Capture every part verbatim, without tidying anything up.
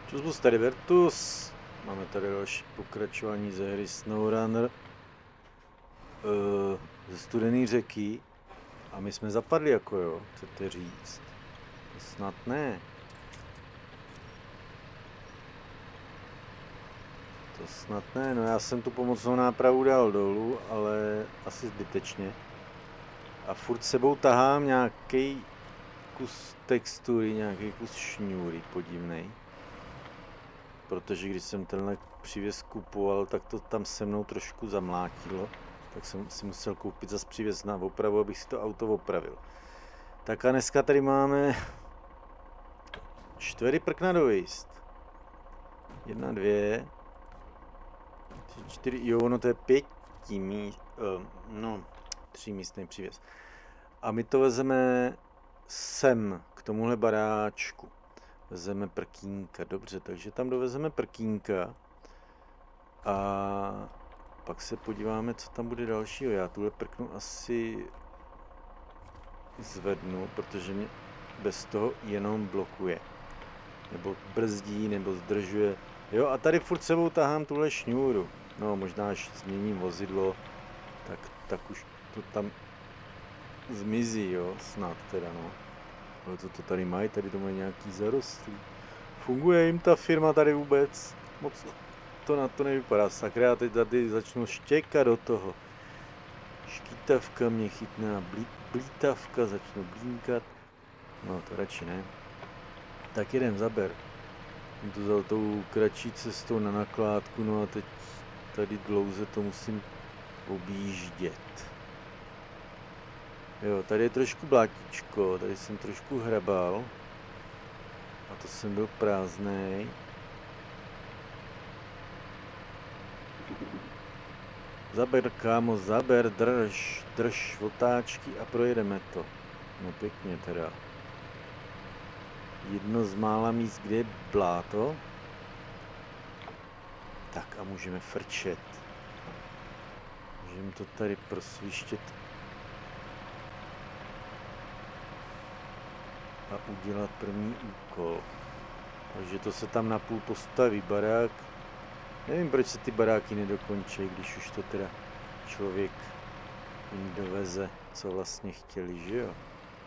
Čus bus tady Vertus. Máme tady další pokračování ze hry SnowRunner uh, ze studené řeky. A my jsme zapadli jako jo, chcete říct. Snad ne. To snad ne, no já jsem tu pomocnou nápravu dal dolů, ale asi zbytečně. A furt sebou tahám nějaký kus textury, nějaký kus šňůry podivnej. Protože když jsem tenhle přívěs kupoval, tak to tam se mnou trošku zamlátilo. Tak jsem si musel koupit zase přívěs na opravu, abych si to auto opravil. Tak a dneska tady máme čtyři prkna do výst. Jedna, dvě, tři, čtyři, jo, ono to je pěti míst, uh, no, tři místný přívěs. A my to vezeme sem, k tomuhle baráčku. Vezeme prkínka, dobře, takže tam dovezeme prkínka. A pak se podíváme, co tam bude dalšího. Já tuhle prknu asi zvednu, protože mě bez toho jenom blokuje. Nebo brzdí, nebo zdržuje. Jo, a tady furt sebou tahám tuhle šňůru. No, možná až změním vozidlo, tak, tak už to tam zmizí, jo, snad teda, no. Ale co to tady mají? Tady to mají nějaký zarostlý. Funguje jim ta firma tady vůbec? Moc to na to nevypadá. Sakra, já teď tady začnu štěkat do toho. Škytavka mě chytná, blí, blítavka, začnu blínkat. No to radši ne. Tak jedem, zaber. Jsem to vzal tou kratší cestou na nakládku, no a teď tady dlouze to musím objíždět. Jo, tady je trošku blátíčko, tady jsem trošku hrabal. A to jsem byl prázdnej. Zaber, kámo, zaber, drž, drž otáčky a projedeme to. No pěkně teda. Jedno z mála míst, kde je bláto. Tak a můžeme frčet. Můžeme to tady prosvištět. A udělat první úkol. Takže to se tam napůl postaví barák. Nevím, proč se ty baráky nedokončí, když už to teda člověk jim doveze, co vlastně chtěli, že jo?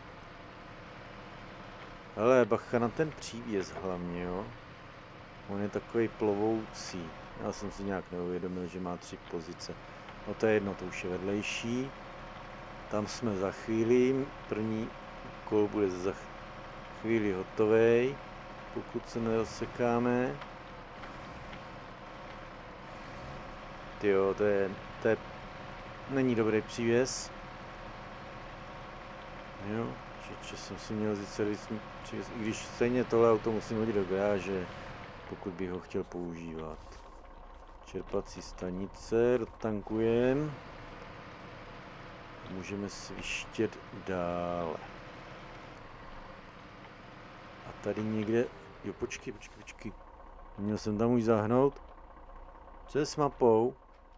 Ale bacha na ten přívěs hlavně, jo? On je takový plovoucí. Já jsem si nějak neuvědomil, že má tři pozice. No to je jedno, to už je vedlejší. Tam jsme za chvíli. První úkol bude za chvíli hotovej, pokud se nerozsekáme. Tyjo, to je, to je, není dobrý přívěs. Jo, že jsem si měl vzít servisní přívěs, i když stejně tohle auto musím hodit do garáže, pokud bych ho chtěl používat. Čerpací stanice, dotankujeme. Můžeme svištět dále. A tady někde, jo počkej, počkej, počkej. Měl jsem tam už zahnout. Co je s mapou?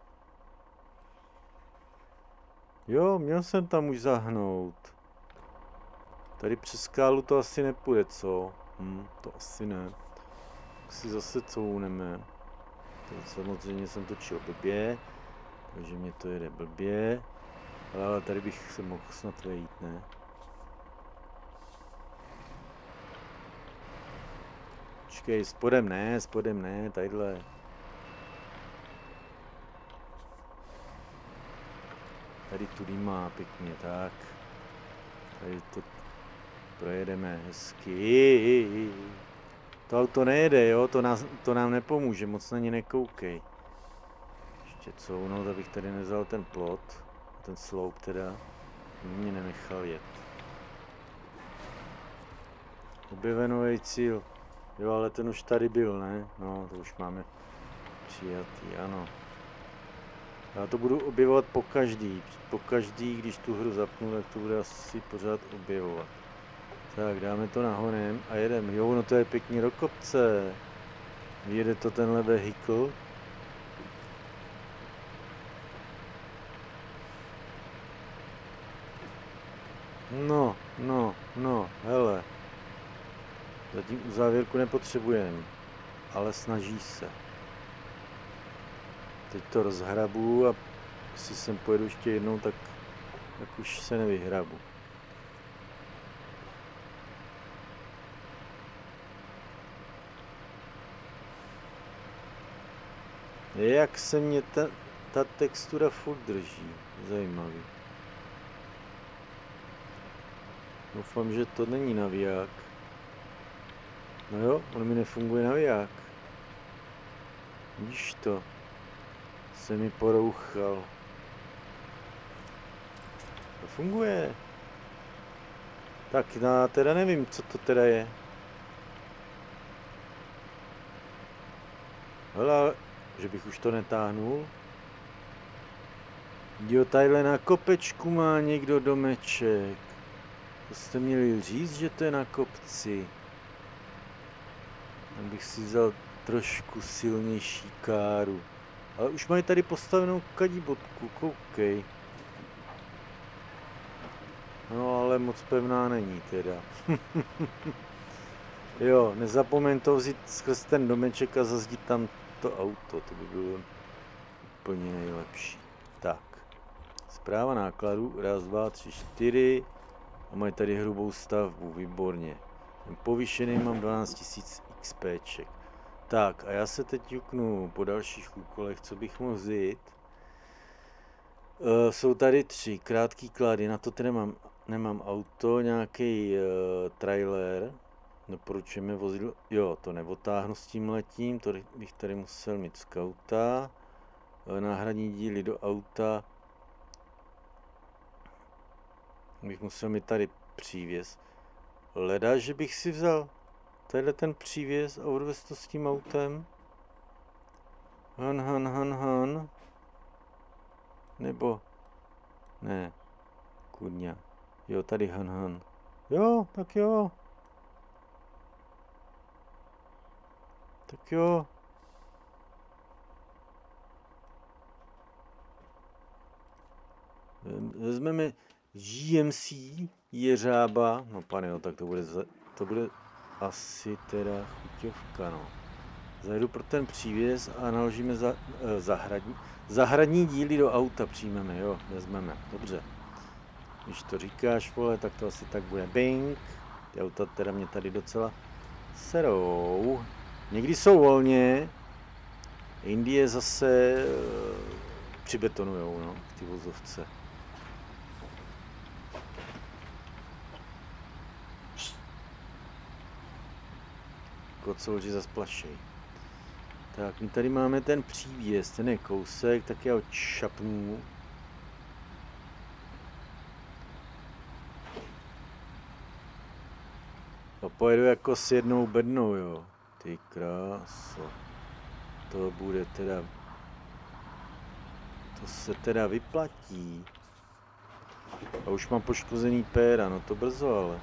Jo, měl jsem tam už zahnout. Tady přes skálu to asi nepůjde, co? Hm, to asi ne. Tak si zase couneme. To samozřejmě jsem točil blbě, takže mě to jede blbě. Ale tady bych se mohl snad vejít, ne? Počkej, spodem ne, spodem ne, tadyhle. Tady tudy má pěkně, tak. Tady to projedeme hezky. To auto nejede, jo, to, nás, to nám nepomůže, moc na ně nekoukej. Ještě counout, abych tady nevzal ten plot, ten sloup teda, mě nenechal jet. Objevenový cíl. Jo, ale ten už tady byl, ne? No, to už máme přijatý, ano. Já to budu objevovat po každý. Po každý, když tu hru zapnu, tak to bude asi pořád objevovat. Tak, dáme to nahonem a jedeme. Jo, no to je pěkně do kopce. Vyjede to tenhle vehikl. No, no, no, hele. Zatím uzávěrku nepotřebujeme. ale snaží se. Teď to rozhrabu a jestli sem pojedu ještě jednou, tak, tak už se nevyhrabu. Jak se mě ta, ta textura furt drží. Zajímavý. Doufám, že to není naviják. No jo, on mi nefunguje naviják. Vidíš to? Se mi porouchal. To funguje. Tak já teda nevím, co to teda je. Hele, že bych už to netáhnul. Jo, tadyhle na kopečku má někdo domeček. To jste měli říct, že to je na kopci. Abych si vzal trošku silnější káru. Ale už mají tady postavenou kadibotku, koukej. No ale moc pevná není teda. Jo, nezapomeň to vzít skrz ten domeček a zazdít tam to auto, to by bylo úplně nejlepší. Tak, správa nákladu, raz, dva, tři, čtyři a mají tady hrubou stavbu, výborně. Povýšený mám dvanáct tisíc XPček. Tak a já se teď juknu po dalších úkolech, co bych mohl vzít. Uh, jsou tady tři, krátký klady, na to tedy nemám, nemám auto, nějaký uh, trailer. Doporučujeme vozidlo, jo, to neotáhnu s tím letím, to bych tady musel mít skauta. Náhradní díly do auta. Bych musel mít tady přívěs. Leda, že bych si vzal tady ten přívěs a odvez to s tím autem. Han, han, han, han. Nebo, ne, kurňa. Jo, tady han, han. Jo, tak jo. Tak jo. Vezmeme G M C jeřába. No pane, jo, tak to bude, to bude asi teda chuťovka, no. Zajdu pro ten přívěs a naložíme za, eh, zahradní, zahradní díly do auta přijmeme, jo, vezmeme, dobře. Když to říkáš, vole, tak to asi tak bude. Bing. Ty auta teda mě tady docela serou. Někdy jsou volně, Indie zase e, přibetonujou, no, ty vozovce. Kocouri zase plašej. Tak, my tady máme ten přívěs, ten je kousek, tak já ho čapnu. A pojedu jako s jednou bednou, jo. Ty kráso. To bude teda... To se teda vyplatí. A už mám poškozený péra, no to brzo ale.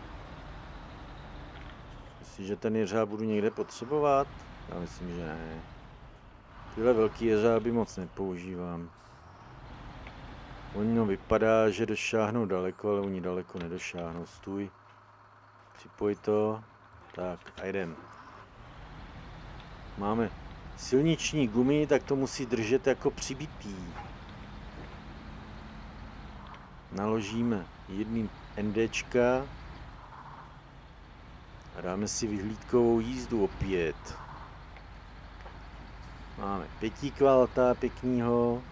Myslíš, že ten jeřáb budu někde potřebovat? Já myslím, že ne. Tyhle velký jeřáby moc nepoužívám. Oni no vypadá, že došáhnou daleko, ale oni daleko nedošáhnou. Stůj. Připoj to. Tak a jdem. Máme silniční gumy, tak to musí držet jako přibitý. Naložíme jedním NDčka a dáme si vyhlídkovou jízdu opět. Máme pětikvalta pěknýho,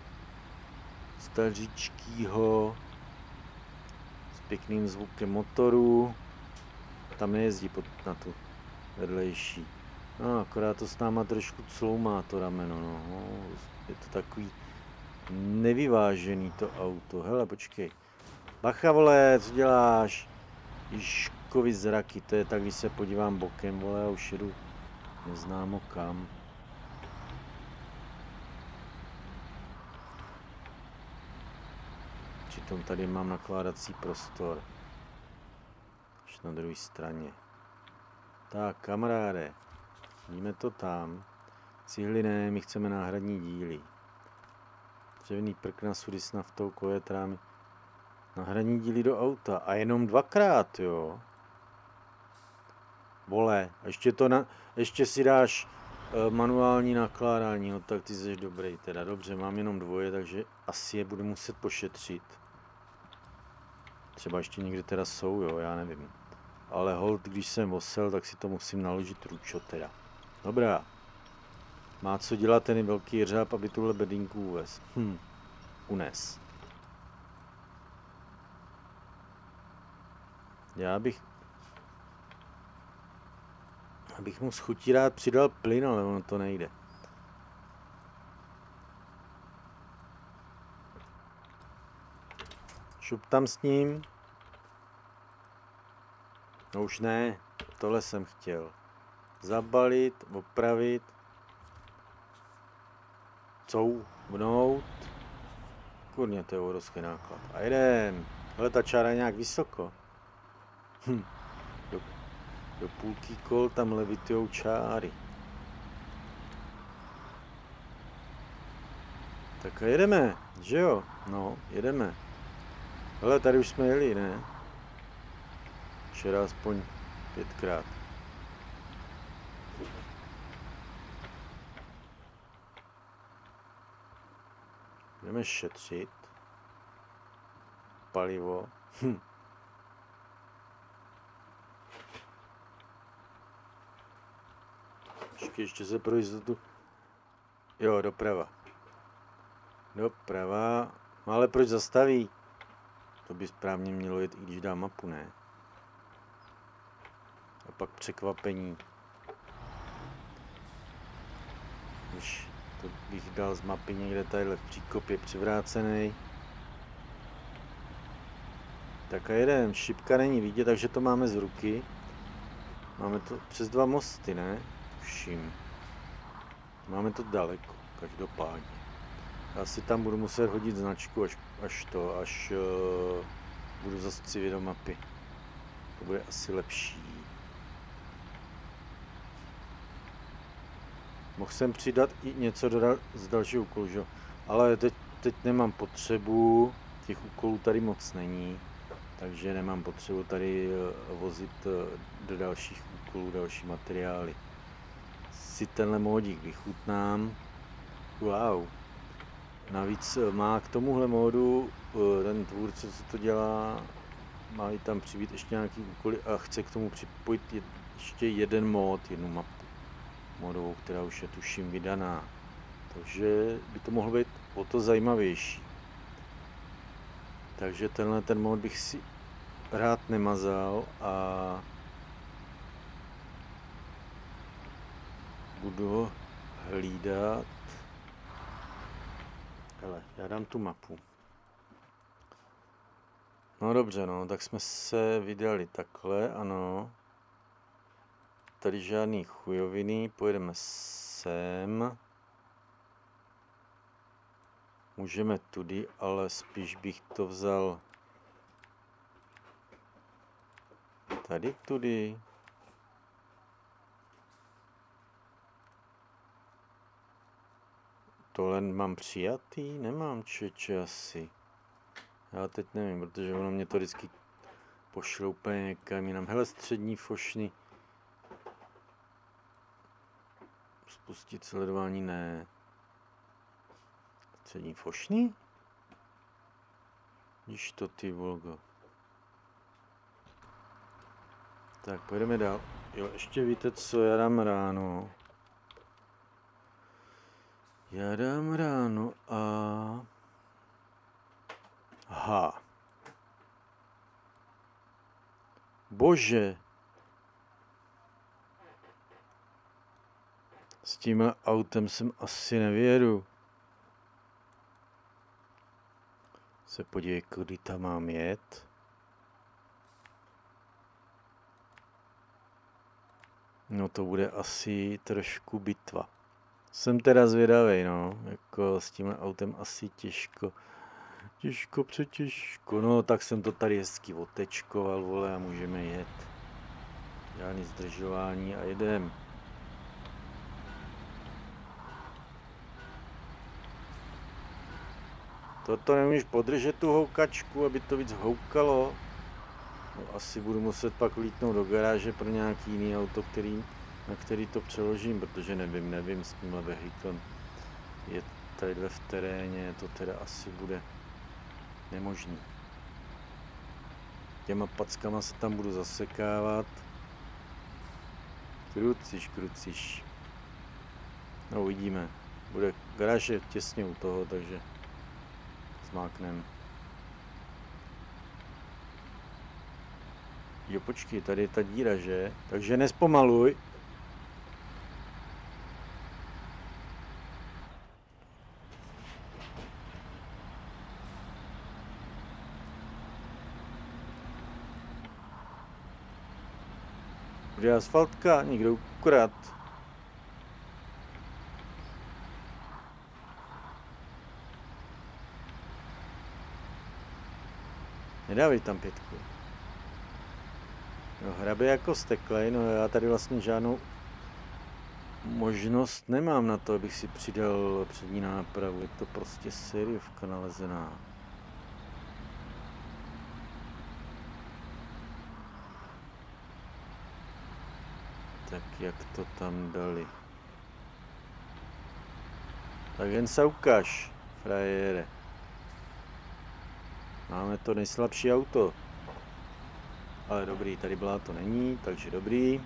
staříčkýho, s pěkným zvukem motoru. Tam nejezdí pod, na tu vedlejší. No, akorát to s náma trošku cloumá to rameno, no. Je to takový nevyvážený to auto. Hele, počkej. Bacha, vole, co děláš? Jižkovi zraky, to je tak, když se podívám bokem, vole, a už jedu neznámo kam. Přitom tady mám nakládací prostor. Až na druhé straně. Tak, kamaráde. Vidíme to tam. Cihly ne, my chceme náhradní díly. Dřevěný prkna, sudy s naftou, kojetrámy. Náhradní díly do auta. A jenom dvakrát, jo. Vole, ještě to na, ještě si dáš E, manuální nakládání, no tak ty jsi dobrý teda. Dobře, mám jenom dvoje, takže asi je budu muset pošetřit. Třeba ještě někde teda jsou, jo, já nevím. Ale hold, když jsem osel, tak si to musím naložit ručo teda. Dobrá. Má co dělat ten velký jeřáb, aby tuhle bedínku uvez. Hm. Unes. Já bych... Abych mu s chutí rád přidal plyn, ale ono to nejde. Šup tam s ním. No už ne, tohle jsem chtěl. Zabalit, opravit. Couvnout. Kurně, to je obrovský náklad. A jdem. Ale ta čára je nějak vysoko. Hm. Do, do půlky kol tam levitujou čáry. Tak a jedeme, že jo? No, jedeme. Hele, tady už jsme jeli, ne? Včera aspoň pětkrát. Budeme šetřit. Palivo. Hm. Ještě, ještě se pro jistotu. Jo, doprava. Doprava. No ale proč zastaví? To by správně mělo jet, i když dá mapu, ne? A pak překvapení. Už to bych dal z mapy někde tadyhle v příkopě přivrácený. Tak a jeden, šipka není vidět, takže to máme z ruky. Máme to přes dva mosty, ne? Vším. Máme to daleko, každopádně. Já si tam budu muset hodit značku, až, až to, až uh, budu zase civit do mapy. To bude asi lepší. Mohl jsem přidat i něco do dal z dalšího úkolu, že? Ale teď, teď nemám potřebu, těch úkolů tady moc není, takže nemám potřebu tady vozit do dalších úkolů další materiály. Si tenhle módík vychutnám. Wow. Navíc má k tomuhle módu ten tvůrce, co to dělá, má i tam přibít ještě nějaký úkoly a chce k tomu připojit ještě jeden mód, jednu mapu modovou, která už je tuším vydaná. Takže by to mohlo být o to zajímavější. Takže tenhle ten mod bych si rád nemazal a budu ho hlídat. Hele, já dám tu mapu. No dobře, no, tak jsme se vydali takhle, ano. Tady žádný chujoviny, pojedeme sem. Můžeme tudy, ale spíš bych to vzal tady tudy. Tohle mám přijatý? Nemám, čeče, asi. Já teď nevím, protože ono mě to vždycky pošle úplně někam jinam. Hele, střední fošny. Spustit sledování, ne. Střední fošny? Když to ty volgo. Tak, pojedeme dál. Jo, ještě víte co, já dám ráno. Já dám ráno a... Aha. Bože. S tím autem jsem asi nevědu. Se podívej, kudy tam mám jet. No to bude asi trošku bitva. Jsem teda zvědavý, no. Jako s tím autem asi těžko. Těžko, přetěžko. No tak jsem to tady hezky otečkoval, vole, a můžeme jet. Žádný zdržování a jedem. Toto nemůžeš podržet tu houkačku, aby to víc houkalo. No, asi budu muset pak vlítnout do garáže pro nějaký jiný auto, který na který to přeložím, protože nevím, nevím s tímhle vehiklem. Je tadyhle v teréně, to teda asi bude nemožný. Těma packama se tam budu zasekávat. Kruciš, kruciš. No uvidíme. Bude garáž je těsně u toho, takže zmáknem. Jo, počkej, tady je ta díra, že? Takže nespomaluj. Kde je asfaltka? Někdo ukrát. Nedávej tam pětku. No, hrabe jako steklej, no já tady vlastně žádnou možnost nemám na to, abych si přidal přední nápravu. Je to prostě sériovka nalezená. Tak jak to tam dali? Tak jen se ukáž, frajere. Máme to nejslabší auto. Ale dobrý, tady byla to není, takže dobrý.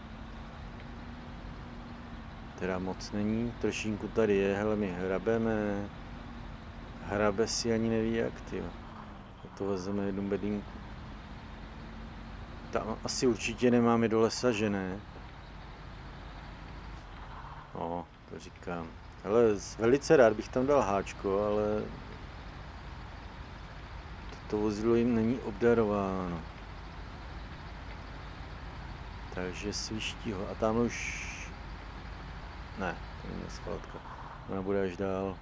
Teda moc není, trošinku tady je, hele, my hrabeme. Hrabe si ani neví jak, tyjo. A to vezeme jednu bedínku. Tam asi určitě nemáme do lesa, že ne? No, to říkám. Ale velice rád bych tam dal háčko, ale toto vozidlo jim není obdarováno. Takže sviští ho. A tam už... Ne, to není asfaltka. Ona bude až dál.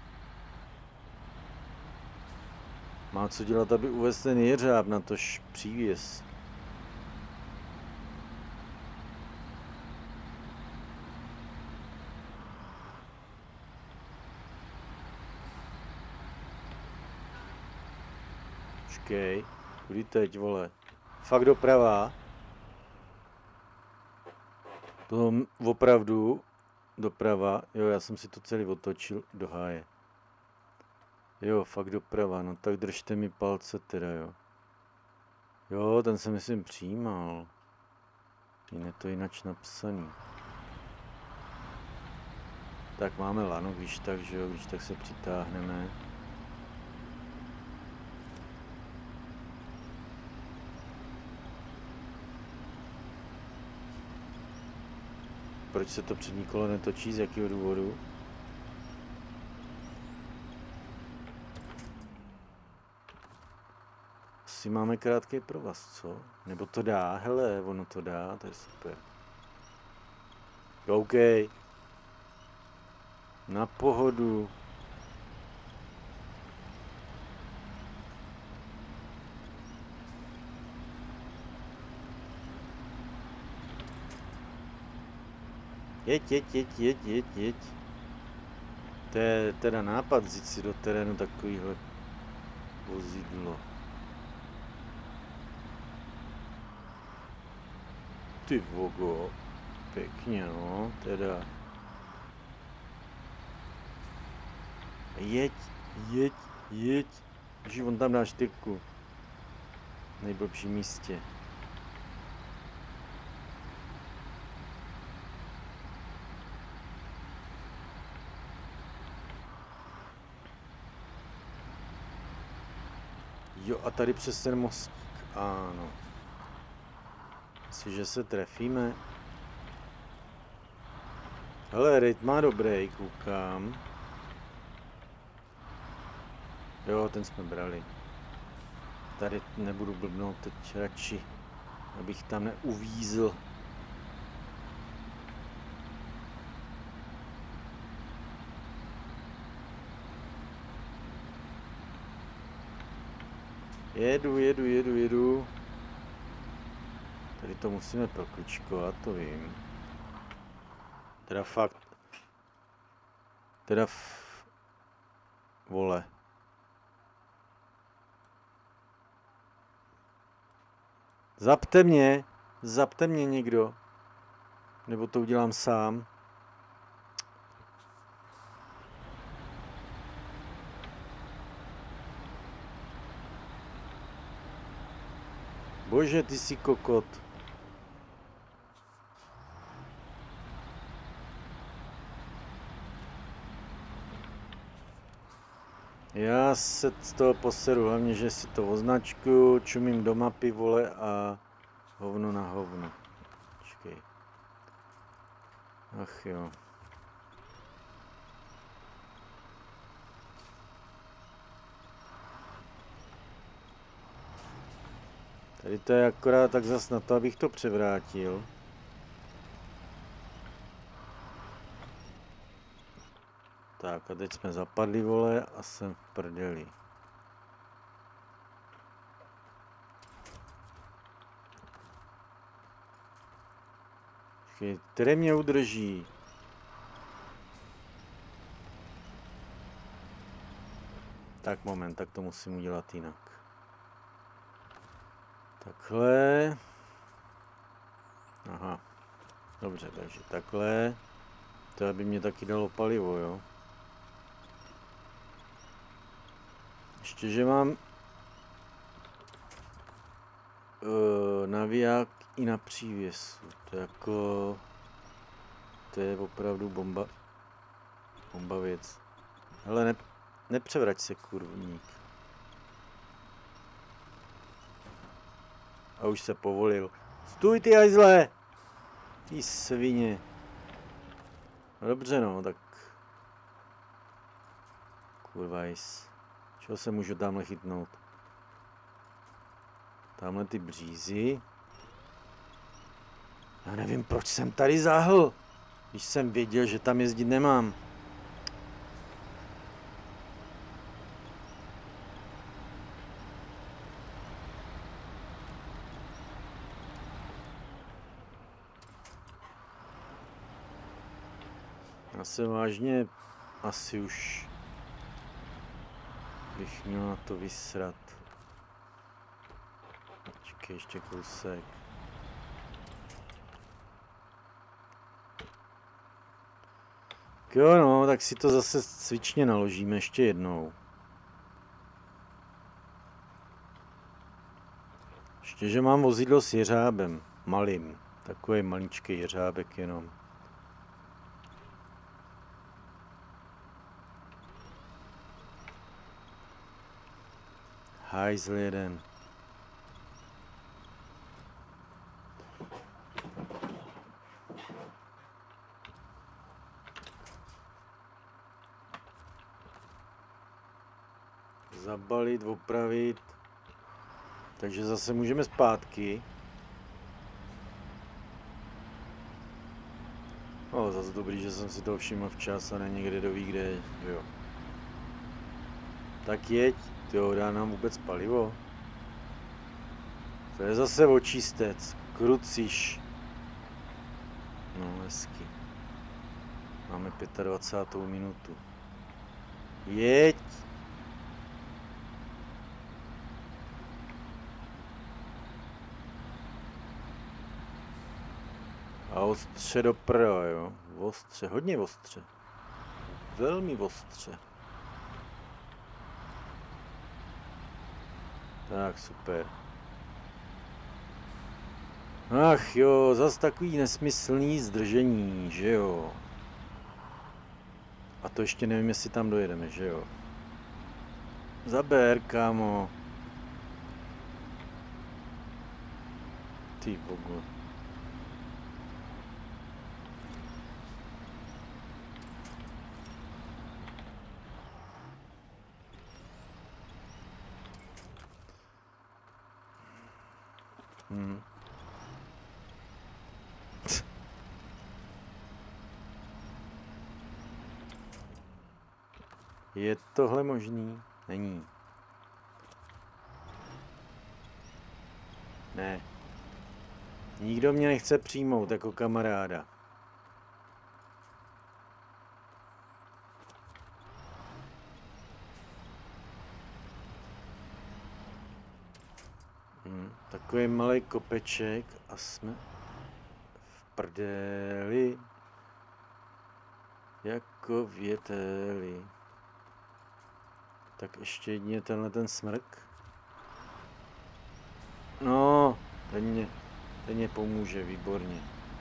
Má co dělat, aby uvést ten jeřáb na tož přívěs. Počkej, kudy teď, vole? Fakt doprava? To opravdu doprava, jo, já jsem si to celý otočil do háje. Jo, fakt doprava, no tak držte mi palce teda, jo. Jo, ten se myslím přijímal. Je to jinak napsaný. Tak máme lano, když tak, že jo, když tak se přitáhneme. Proč se to přední kolo netočí, z jakého důvodu? Asi máme krátký provaz, co? Nebo to dá, hele, ono to dá, to je super. OK. Na pohodu. Jeď, jeď, jeď, jeď, jeď, jeď. To je teda nápad vzít si do terénu takovýhle vozidlo. Ty vogo, pěkně no, teda. Jeď, jeď, jeď. Že on tam dá čtyřku. V nejblbším místě. Jo, a tady přes ten most, ano. Myslím, že se trefíme. Hele, rejt má dobrý, koukám. Jo, ten jsme brali. Tady nebudu blbnout teď radši, abych tam neuvízl. Jedu, jedu, jedu, jedu. Tady to musíme prokličkovat, to vím. Teda fakt. Teda f... Vole. Zapte mě. Zapte mě někdo. Nebo to udělám sám. Bože, ty jsi kokot. Já se z toho poseru, hlavně, že si to označkuju, čumím do mapy, vole, a hovno na hovno. Počkej. Ach jo. Tady to je akorát tak zas na to, abych to převrátil. Tak a teď jsme zapadli, vole, a jsem v prdeli. Které mě udrží? Tak moment, tak to musím udělat jinak. Takhle. Aha. Dobře, takže takhle. To by mě taky dalo palivo, jo. Ještě, že mám uh, naviják i na přívěsu. To je jako... To je opravdu bomba. Bomba věc. Hele, ne, nepřevrať se, kurvník. A už se povolil. Stůj, ty hajzle! Ty svině. No dobře, no, tak... Kurva jis. Čeho se můžu tamhle chytnout? Tamhle ty břízy. Já nevím, proč jsem tady záhl. Když jsem věděl, že tam jezdit nemám. Já se vážně asi už bych měl na to vysrat. Počkej, ještě kousek. Jo no, tak si to zase cvičně naložíme ještě jednou. Ještě, že mám vozidlo s jeřábem, malým. Takový maličký jeřábek jenom. Hajzl jeden. Zabalit, opravit. Takže zase můžeme zpátky. O, zase dobrý, že jsem si to všiml včas a ne někde kdo ví kde, jo. Tak jeď, jo, dá nám vůbec palivo. To je zase očistec, kruciš. No, hezky. Máme dvacátou pátou minutu. Jeď! A ostře do prva, jo. Ostře, hodně ostře. Velmi ostře. Tak, super. Ach jo, zas takový nesmyslný zdržení, že jo. A to ještě nevím, jestli tam dojedeme, že jo. Zaber, kámo. Ty bogo. Hmm. Je tohle možný? Není. Ne. Nikdo mě nechce přijmout jako kamaráda. Hmm. Takový malý kopeček a jsme v prdeli. Jako věteli. Tak ještě jedině tenhle ten smrk. No, ten mě, ten mě pomůže, výborně.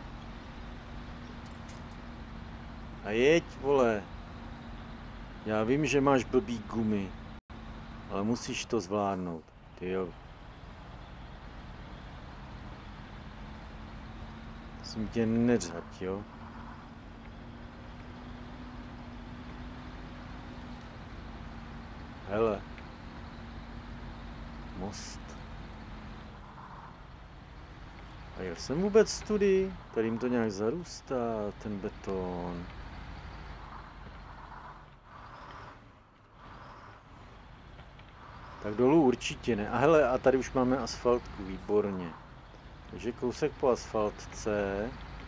A jeď, vole. Já vím, že máš blbý gumy, ale musíš to zvládnout. Ty jo. Musím tě neřať, jo. Hele. Most. A jel jsem vůbec tudy? Tady jim to nějak zarůstá, ten beton. Tak dolů určitě ne. A hele, a tady už máme asfaltku, výborně. Takže kousek po asfaltce.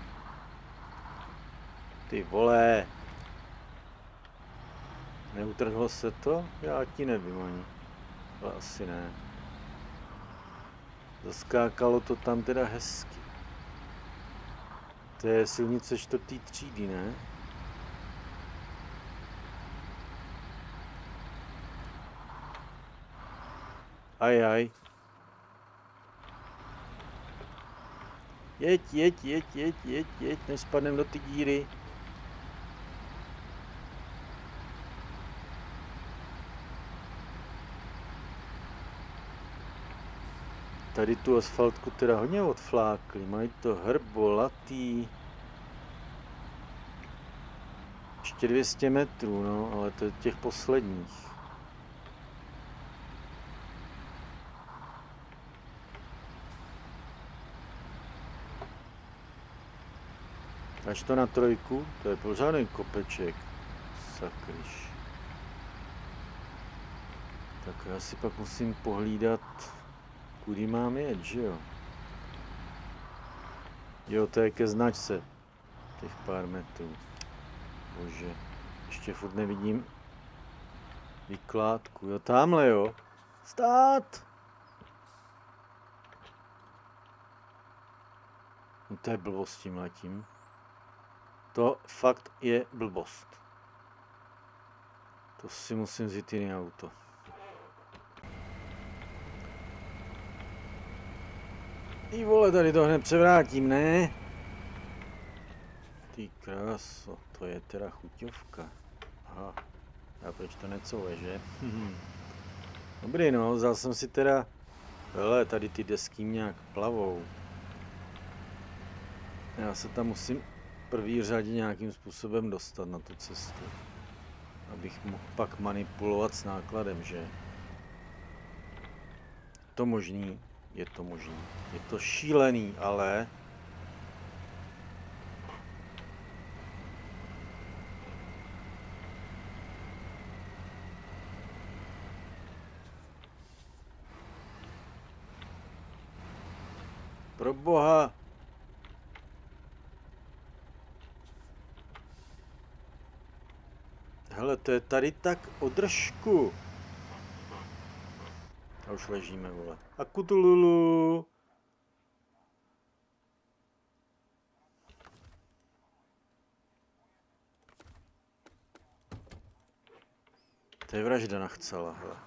Ty vole. Neutrhlo se to? Já ti nevím ani. Ale asi ne. Zaskákalo to tam teda hezky. To je silnice čtvrtý třídy, ne? Ajaj. Jeď, jeď, jeď, jeď, jeď, jeď, než spadnem do ty díry. Tady tu asfaltku teda hodně odflákli, mají to hrbolatý. Ještě dvě stě metrů, no, ale to je těch posledních. Až to na trojku, to je pořádný kopeček. Sakryš. Tak já si pak musím pohlídat, kudy mám jet, že jo? Jo, to je ke značce. Těch pár metrů. Bože, ještě furt nevidím vykládku. Jo, tamhle jo. Stát! No to je blbost tím letím. To fakt je blbost. To si musím vzít jiný auto. Ty vole, tady to hned převrátím, ne? Ty kráso, to je teda chuťovka. Aha, a proč to necouve, že? Dobrý no, vzal jsem si teda... Hele, tady ty desky nějak plavou. Já se tam musím v první řadě nějakým způsobem dostat na tu cestu. Abych mohl pak manipulovat s nákladem, že? To možný, je to možný. Je to šílený, ale... Pro boha! Hele, to je tady tak o držku. A už ležíme, vole. A kutululu. To je vražda nachcela, hele.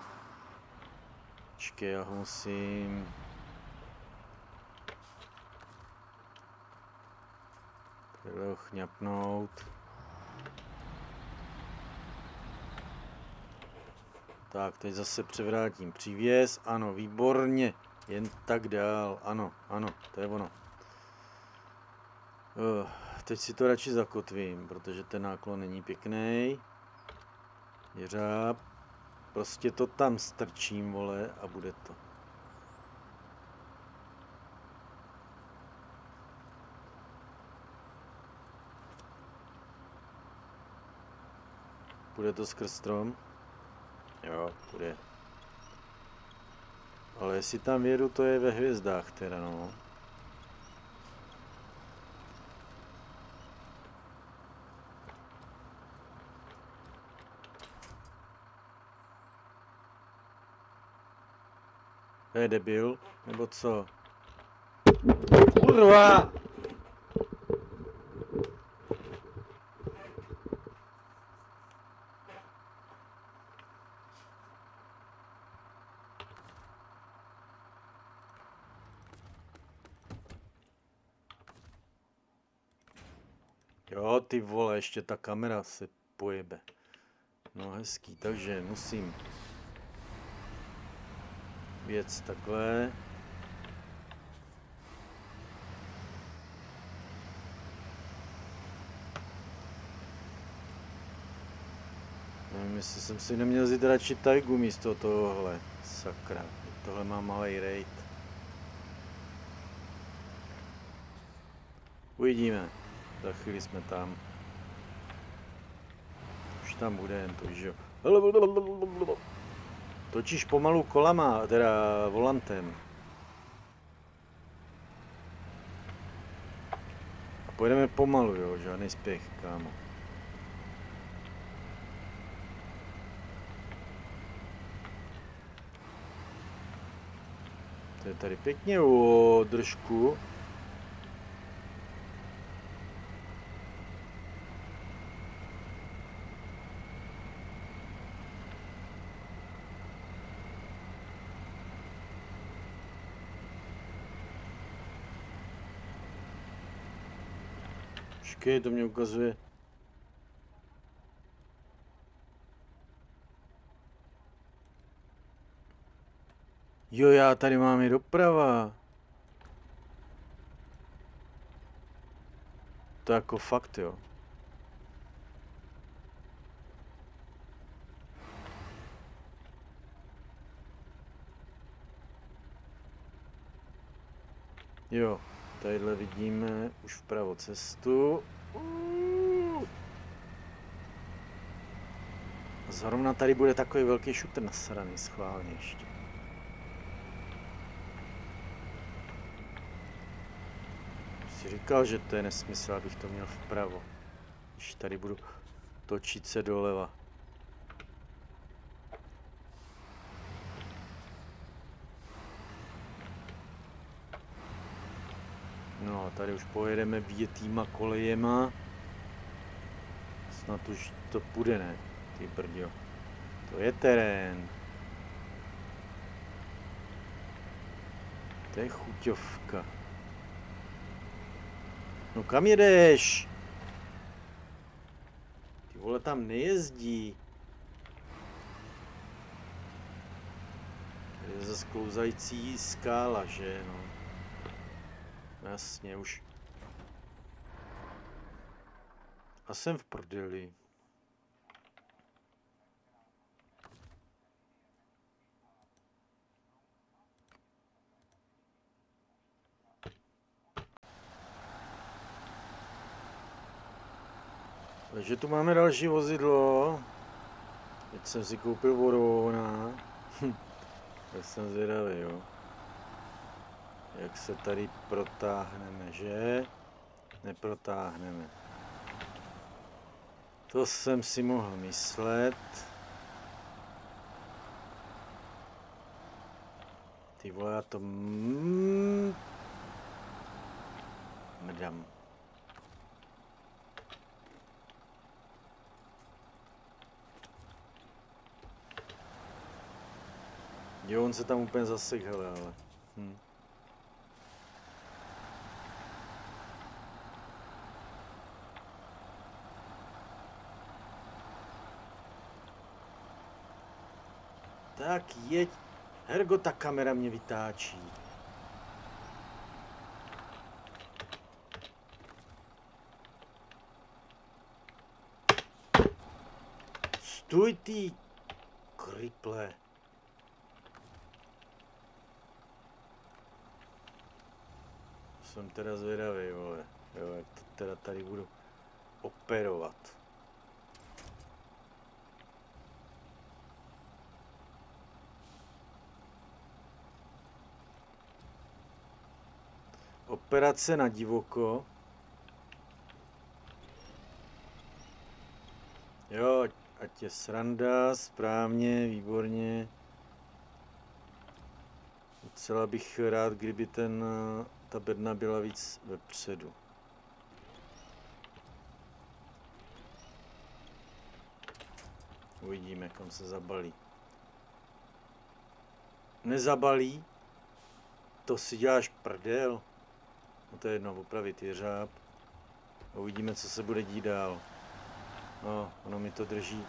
Počkej, já ho musím... Takhle ho chňapnout. Tak, teď zase převrátím přívěs. Ano, výborně. Jen tak dál. Ano, ano, to je ono. Uh, teď si to radši zakotvím, protože ten náklon není pěkný. Jeřáb. Prostě to tam strčím, vole, a bude to. Bude to skrz strom? Jo, bude. Ale jestli tam vědu, to je ve hvězdách teda, no. To je debil, nebo co? Kurva! Jo, ty vole, ještě ta kamera se pojebe. No hezký, takže musím věc takhle. Nevím, jestli jsem si neměl vzít radši tajgu místo tohohle. Sakra, tohle má malý raid. Uvidíme. Za chvíli jsme tam. Už tam bude jen to, že jo. Točíš pomalu kolama, teda volantem. A pojedeme pomalu, jo, žádný spěch, kámo. To je tady pěkně o držku. Počkej, to mě ukazuje. Jo, já tady mám i doprava. To jako fakt, jo. Jo, tadyhle vidíme už vpravo cestu. Zrovna tady bude takový velký šutr nasraný schválně ještě. Si říkal, že to je nesmysl, abych to měl vpravo. Když tady budu točit se doleva. No a tady už pojedeme větýma kolejema. Snad už to půjde, ne? Ty brďo. To je terén. To je chuťovka. No kam jedeš? Ty vole, tam nejezdí. To je zase klouzající skála, že no. Jasně, už. A jsem v prdeli. Takže tu máme další vozidlo. Teď jsem si koupil Vorona. Tak jsem zvědavý, jo. Jak se tady protáhneme, že? Neprotáhneme. To jsem si mohl myslet. Ty vole, já to mm... mrdám. Jo, on se tam úplně zasek, hele, ale. Hm. Tak jeď. Hergo, ta kamera mě vytáčí. Stůj ty kriple. Jsem teda zvědavý, vole. Jo, jak to teda tady budu operovat. Operace na divoko. Jo, ať je sranda, správně, výborně. Docela bych rád, kdyby ten, ta bedna byla víc vepředu. Uvidíme, kam se zabalí. Nezabalí? To si děláš prdel. No to je jedno, opravit jeřáb. A uvidíme, co se bude dít dál. No, ono mi to drží.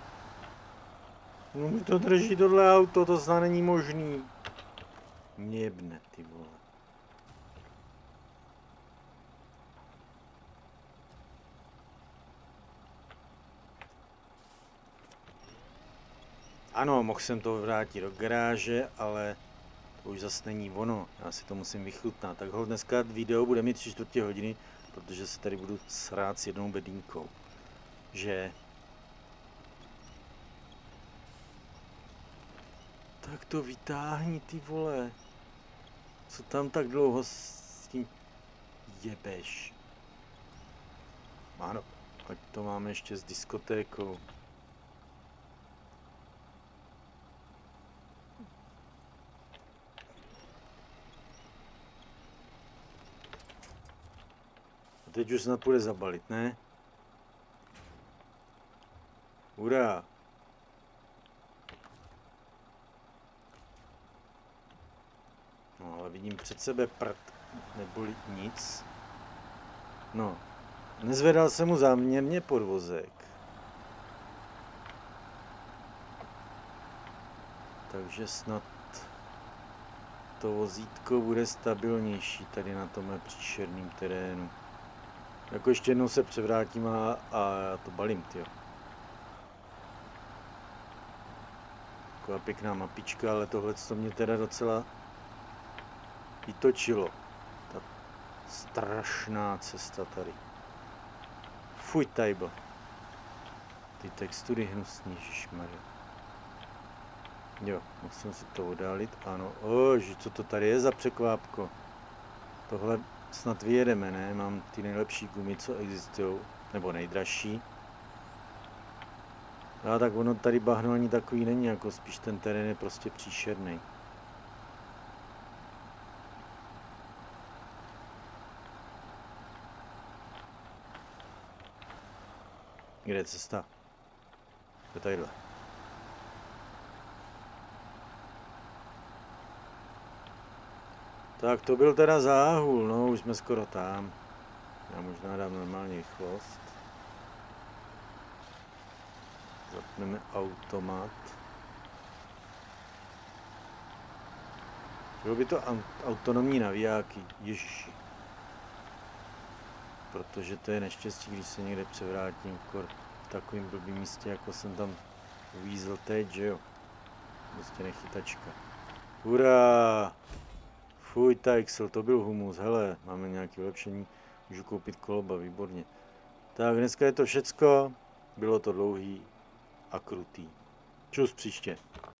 No mi to drží tohle auto, to snad není možný. Mě jebne, ty vole. Ano, mohl jsem to vrátit do garáže, ale to už zase není ono. Já si to musím vychutnat. Tak ho dneska video bude mít tři čtvrtě hodiny, protože se tady budu srát s jednou bedínkou. Že? Tak to vytáhni, ty vole. Co tam tak dlouho s tím jebeš? Ano, ať to máme ještě s diskotékou. A teď už snad půjde zabalit, ne? Hurá! No, ale vidím před sebe prd, neboli nic. No, nezvedal jsem mu záměrně podvozek. Takže snad to vozítko bude stabilnější tady na tomhle příšerném terénu. Jako ještě jednou se převrátím a, a já to balím, tyjo. Taková pěkná mapička, ale tohle to mě teda docela vytočilo. Ta strašná cesta tady. Fuj, tajbo. Ty textury hnusný, ježišmarja. Jo, musím si to oddálit, ano. Ož, co to tady je za překvápko? Tohle snad vyjedeme, ne? Mám ty nejlepší gumy, co existují, nebo nejdražší. A tak ono tady bahno ani takový není, jako spíš ten terén je prostě příšerný. Kde je cesta? To je tadyhle. Tak to byl teda záhul, no už jsme skoro tam. Já možná dám normálně rychlost. Zapneme automat. Bylo by to autonomní navijáky, ježiši. Protože to je neštěstí, když se někde převrátím kor v takovým blbým místě, jako jsem tam uvízl teď, že jo. Prostě nechytačka. Hurá! Fuj, Taxel, to byl humus, hele, máme nějaké vylepšení, můžu koupit koloba, výborně. Tak dneska je to všecko, bylo to dlouhý a krutý. Čus příště.